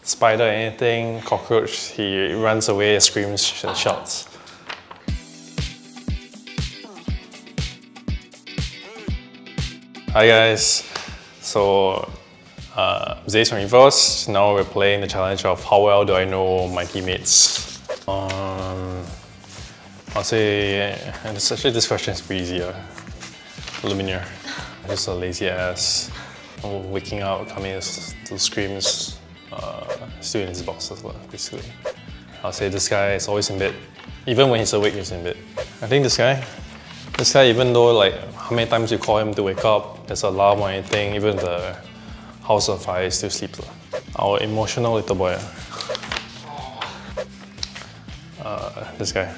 spider, anything, cockroach, he runs away, screams and shouts. Hi guys, so Zeys from EVOS. Now we're playing the challenge of how well do I know my teammates. I'll say, and actually this question is pretty easier. Lumineer, just a lazy ass, waking up, coming to screams, still in his boxes basically. I'll say this guy is always in bed. Even when he's awake, he's in bed. I think this guy, even though like how many times you call him to wake up, there's an alarm or anything, even the house on fire, he still sleeps. Our emotional little boy. This guy.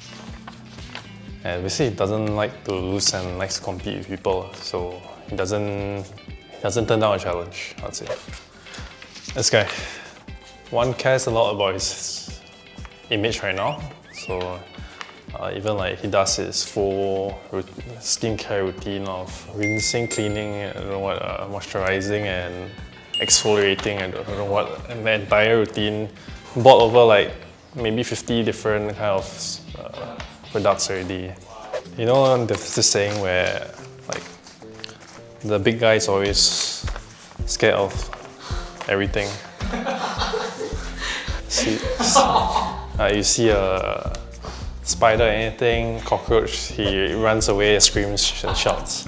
And basically he doesn't like to lose and likes to compete with people, so he doesn't turn down a challenge, I'd say. This guy. One cares a lot about his image right now, so even like he does his full skincare routine of rinsing, cleaning, I don't know what, moisturizing and exfoliating, I don't know what, and the entire routine bought over like maybe 50 different kind of products already. You know, there's this saying where like the big guy is always scared of everything. You see a spider, anything, cockroach, he runs away, screams and shouts.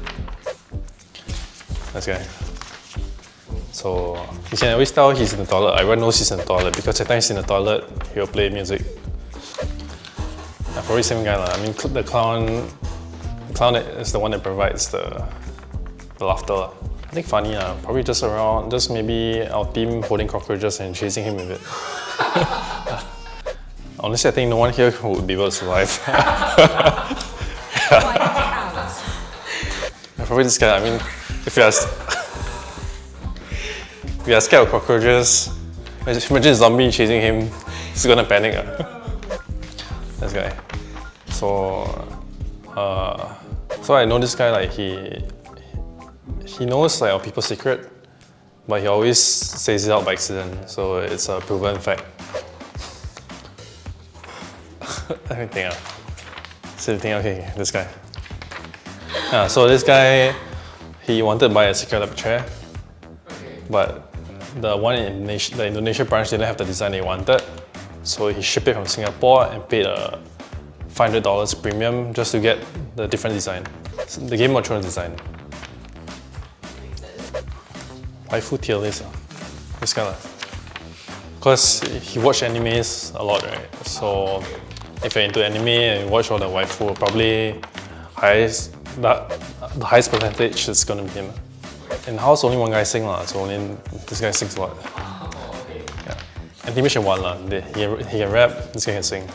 This guy. So you can always tell he's in the toilet. Everyone knows he's in the toilet because every time he's in the toilet, he'll play music. Probably same guy lah. I mean, the clown is the one that provides the laughter. I think funny lah. Probably just maybe our team holding cockroaches and chasing him with it. Honestly, I think no one here would be able to survive. Probably this guy. I mean, if you are scared of cockroaches, imagine a zombie chasing him. He's gonna panic. This guy. So I know this guy, like he knows like our people's secret, but he always says it out by accident, so it's a proven fact. Let me think. Okay, this guy. So this guy, he wanted to buy a secret lab chair, but the one in the Indonesia branch didn't have the design he wanted, so he shipped it from Singapore and paid a $500 premium just to get the different design, the Game of Thrones design. Waifu tier list, this kind of. Because he watched animes a lot, right? So if you're into anime and you watch all the waifu, probably the highest percentage is gonna be him. In house, only one guy sings, so only this guy sings a lot. Yeah. And Team Mission 1, he can rap, this guy can sing.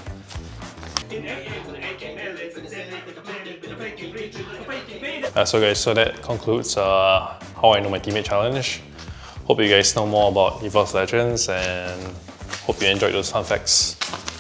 So guys, so that concludes how I know my teammate challenge. Hope you guys know more about EVOS Legends and hope you enjoyed those fun facts.